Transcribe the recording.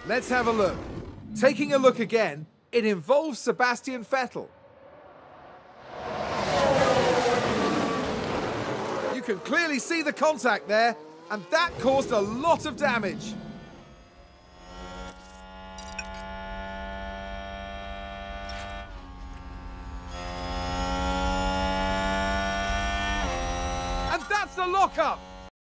Let's have a look. Taking a look again, it involves Sebastian Vettel. You can clearly see the contact there, and that caused a lot of damage. And that's the lockup.